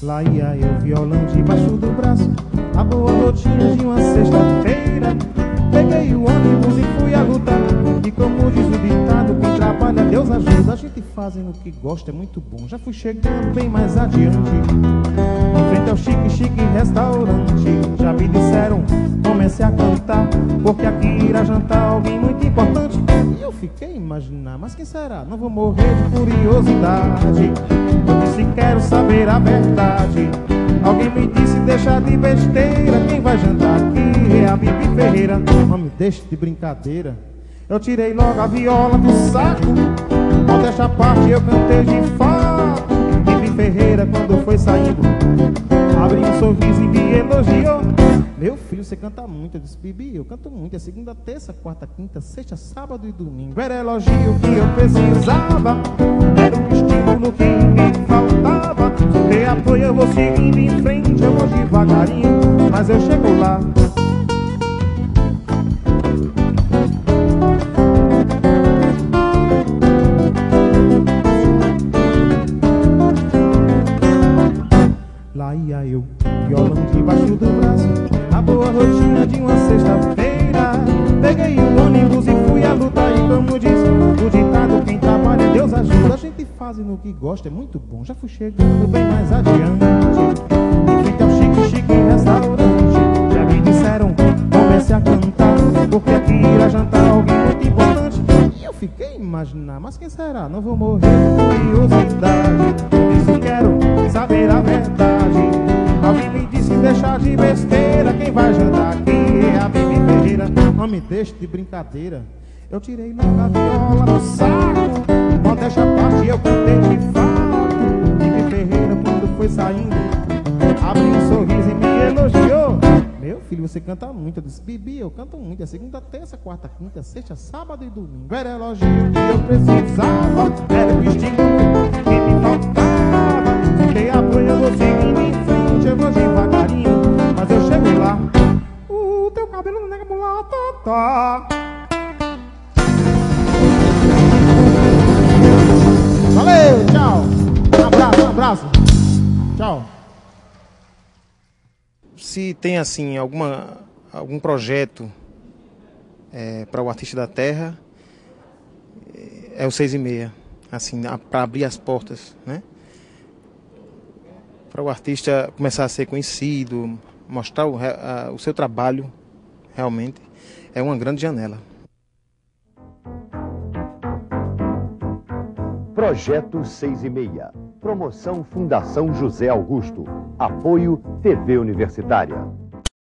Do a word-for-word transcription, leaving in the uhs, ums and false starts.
Lá ia eu, violão debaixo do braço, a boa notinha de uma sexta-feira. Peguei o ônibus e fui à luta, e como diz o ditado, quem trabalha Deus ajuda. A gente fazendo o que gosta é muito bom. Já fui chegando bem mais adiante, em frente ao chique, chique restaurante. Já me disseram, comecei a cantar, porque aqui irá jantar alguém muito importante. E eu fiquei a imaginar, mas quem será? Não vou morrer de curiosidade. Eu disse, quero saber a verdade. Alguém me disse, deixa de besteira, quem vai jantar aqui é a Bibi Ferreira. Não me deixe de brincadeira. Eu tirei logo a viola do saco, modéstia à parte eu cantei de fato. Bibi Ferreira, quando foi saindo, abriu um sorriso e me elogiou. Meu filho, você canta muito. Eu disse, Bibi, eu canto muito. É segunda, terça, quarta, quinta, sexta, sábado e domingo. Era elogio que eu precisava, era um estímulo que me faltava. Se ter apoio eu vou seguindo em frente, eu vou devagarinho, mas eu chego lá. Lá ia eu, violão debaixo do braço, a boa rotina de uma sexta-feira. Peguei o ônibus e fui à luta, e como diz o ditado, quem trabalha Deus ajuda. A gente fazendo o que gosta é muito bom. Já fui chegando bem mais adiante, em frente ao chique, chique restaurante. Já me disseram, comecei a cantar, porque aqui irá jantar alguém muito importante. E eu fiquei a imaginar, mas quem será? Não vou morrer de curiosidade. Eu disse, quero saber a verdade. Alguém me disse, deixar de besteira, quem vai jantar aqui é a Bibi Ferreira. Não me deixe de brincadeira. Eu tirei logo a viola do saco, modéstia à parte eu cantei de fato. Bibi Ferreira, quando foi saindo, abriu um sorriso e me elogiou. Meu filho, você canta muito. Eu disse, Bibi, eu canto muito. É segunda, terça, quarta, quinta, sexta, sábado e domingo. Era elogio que eu precisava, era o estímulo que me faltava. Fiquei apoio, eu vou seguindo em frente, eu vou devagarinho, mas eu chego lá. O teu cabelo não nega mulata, tá. Valeu, tchau. Um abraço, um abraço. Tchau. Se tem assim alguma, algum projeto é, para o Artista da Terra, é o seis e meia, assim, para abrir as portas, né? Para o artista começar a ser conhecido, mostrar o, a, o seu trabalho, realmente é uma grande janela. Projeto seis e meia. Promoção Fundação José Augusto. Apoio T V Universitária.